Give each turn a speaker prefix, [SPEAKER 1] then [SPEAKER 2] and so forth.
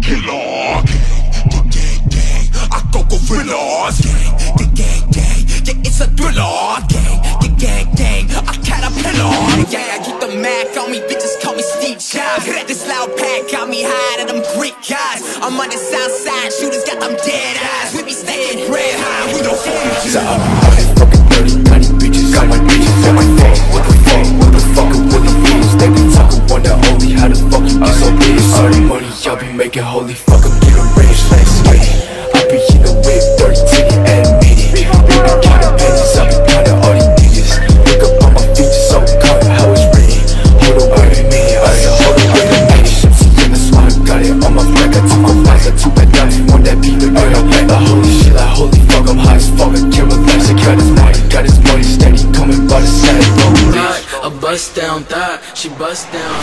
[SPEAKER 1] killer. Gang, I go gorillas. Gang, yeah, it's a thriller. Gang, a caterpillar. Yeah, I keep the Mac on me, bitches call me Steve Jobs. This loud pack got me high to them Greek guys. I'm on the south side, shooters got them dead eyes. We be staying red high, we don't fall.
[SPEAKER 2] So I'm out here fucking dirty, tiny bitches. Got my bitches on my phone. What the fuck, what the fuck, what the rules? They be talking wonder only how the fuck you get so big. All the money y'all be making, holy fuck, I'm getting rich, let's get it. I be in the whip, dirty ticket, admit it. Baby, kinda bitches, I be kinda all these niggas. Look up on my features, so common how it's written. Hold on, wait a minute, I said hold on, wait a minute. Shipsy in the swat, got it on my back. I took my life, I took my down, want that beat, but I don't like. Like holy shit, like holy fuck, I'm high as fuck, I can't relax. I got his money steady, coming by the side.
[SPEAKER 3] A bust down thought, she bust down